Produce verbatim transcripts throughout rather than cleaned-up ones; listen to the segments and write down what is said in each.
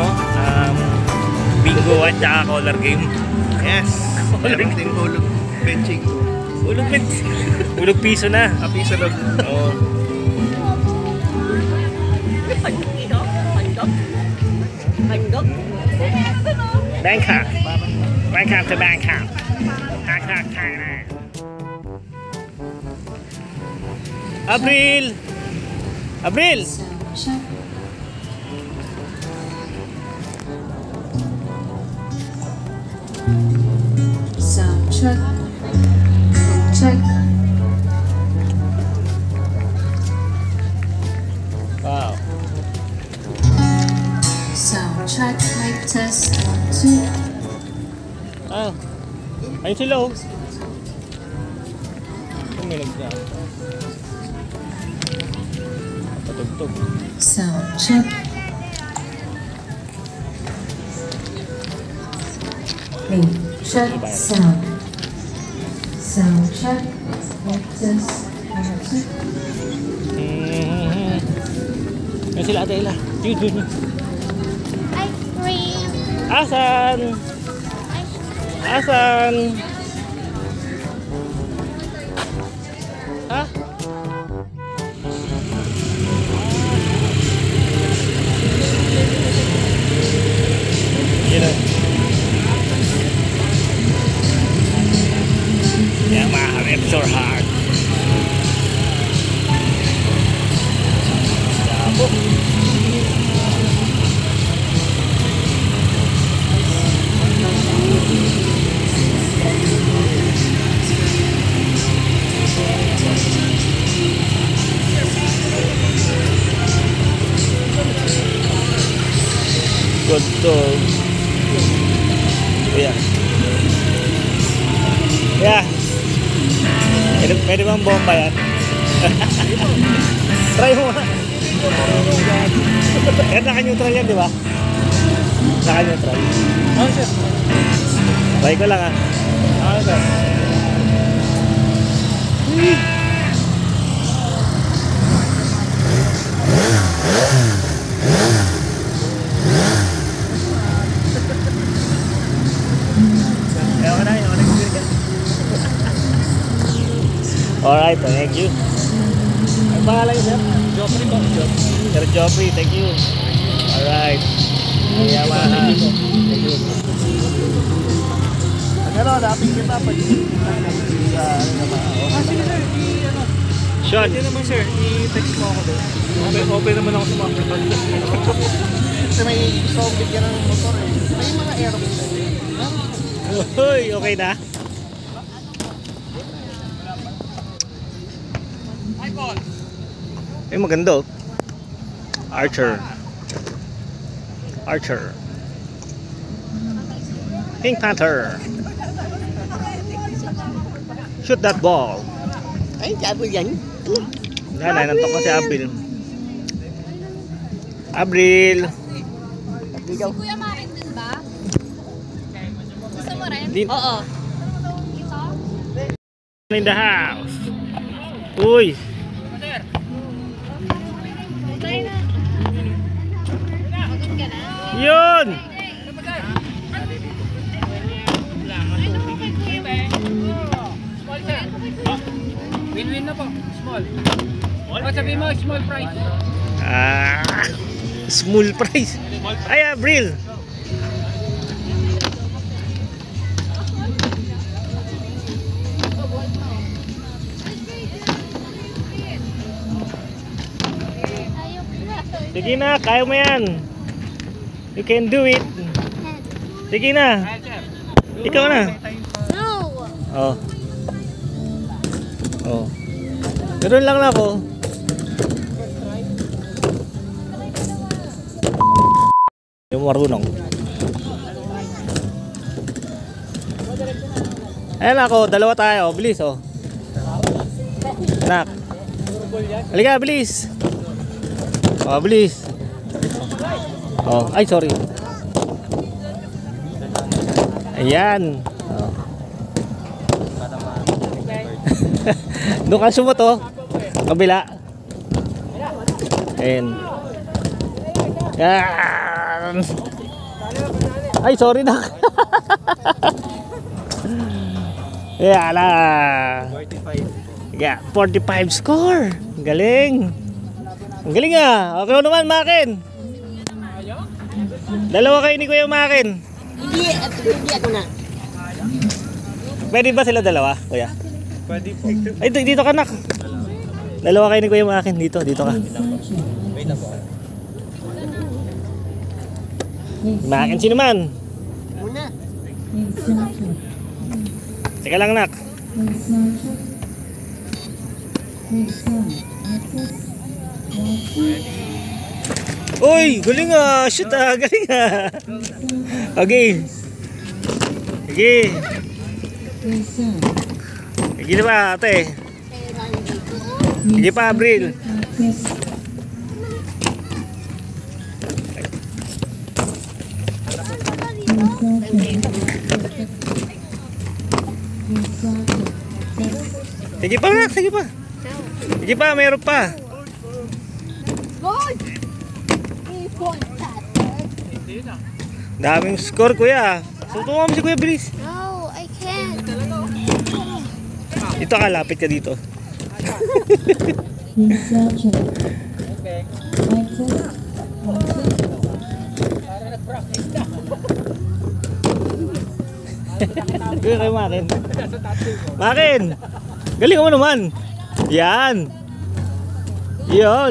ano, um, bingo at saka color game. Yes. Meron din hulog benching. Ulog benching. Ulog piso na. A piso lang. Oo. Handog? Bangkok. Bangkok to Bangkok. Bangkok, Thailand. April! April! Sound check. Check. Wow. Sound check. Mic test. One, two. Ah. Ayun sila oh. Tuminog na. Patugtog. Sound check. Mic check. Sound. Sound check. Mic test. One, two. Hmm. Ayun sila ate ila. Yun, yun, yun. Ice cream. Asan? Asan? Ha? Yun o. Yan mga rips your heart. Yabo. Good dog. Yeah. Yeah. Pwede, pwede bang bomba yan? Try mo na. Yan, naka-neutral yan, di ba? Naka-neutral. Oh, sir. Try ko lang, ah. Ah, sir. Alright, thank you. Ang pangalan niyo, sir? Joffrey po. Sir Joffrey, thank you. Alright. Yamaha. Thank you. Pero dapat kita pag sa ano naman. Ah, sige sir, i ano. Sean. Hindi naman sir, i-text mo ako doon. Open, open naman ako sa mga pagkakas. Kasi may gusto akong bigyan ng motor eh. May mga aeroplane. Uy, okay na? Eh, maganda oh. Archer. Archer. Pink Panther. Shoot that ball. Ay, sabi yan. Yan, nanantok ko si Abril. Abril. Dito. Kuya Marin din ba? Gusto mo rin? Din Oo. in the house. Uy. Okay na. Magod ka na. Yun. Ay, naku kay Kuya Marin. Win-win na po. Small. O sabihin mo, small price. Ah, small price. Ay, Abril. Sige na, kaya mo yan. You can do it. Sige na. Ikaw na. No! Oh. Oh. Meron lang na ako. Yung marunong. Ayan ako, dalawa tayo. Bilis oh. Anak. Halika, bilis. Oh, bilis. Oh, ay sorry. Ayan. Oh. Doon ka sumot oh. Kabila. Ayan. Yan. Ay, sorry na. Yeah, ala. forty-five. Yeah, forty-five score. Galing. Ang galing ah. Okay naman, Makin. Dalawa kayo ni Kuya Makin. Hindi, hindi ako na. Pwede ba sila dalawa, Kuya? Pwede po. Ay, dito ka, nak. Dalawa kayo ni Kuya Makin. Dito, dito ka. Wait na po. Makin, sino man? Muna. Teka lang, nak. Uy, galing ah. Shoot ah, galing ah. Okay. Sige. Sige na ba, ate? Sige pa, Abril. Sige pa, nak. Sige pa. Sige pa, meron pa. Good! Ipon Daming score, Kuya. Sutuwa mo si Kuya, bilis. No, I can't. Dito ka, lapit ka dito. Kuya, kayo Makin. Makin! Galing mo naman. Yan. Yan.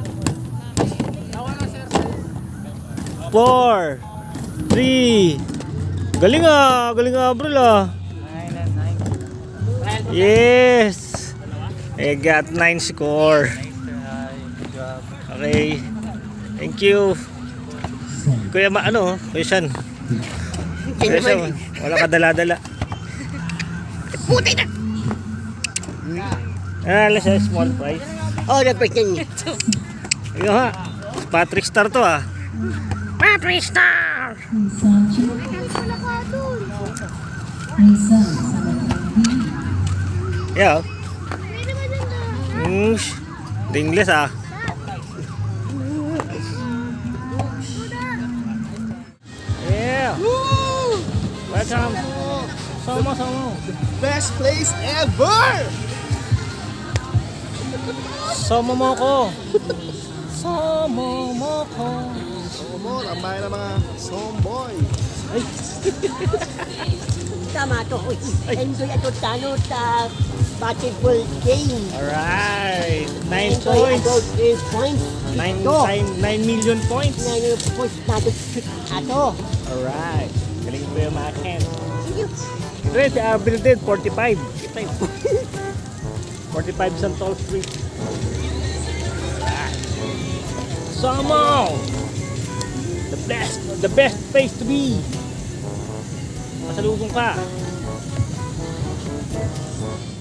Four. Three. Galing ah. Galing ah, bro ah. Yes. I got nine score. Okay. Thank you. Kuya, ma ano? Kuya Sean. Kuya Sean, wala ka dala-dala. Putay na! Ah, let's have small price. Oh, dapat yan. Ayun ha. Patrick Star to ah. Patrick Star! Yeah. Mm, the English ah. Yeah. Welcome. Sama sama. Best place ever! Sama mo ko. Sama mo ko. Oo mo, lamay ng mga somboy. Ay. Tama to. Enjoy ato tano ta basketball game. Alright. Nine Enjoy points. about three points. Nine, Ito. nine, nine million points. Nine points nato ato. Alright. Galing ko yung Makin. Ito si Abril din, forty-five. forty-five Santol Street. Alright. Samo! The best, the best place to be. Masalubong ka.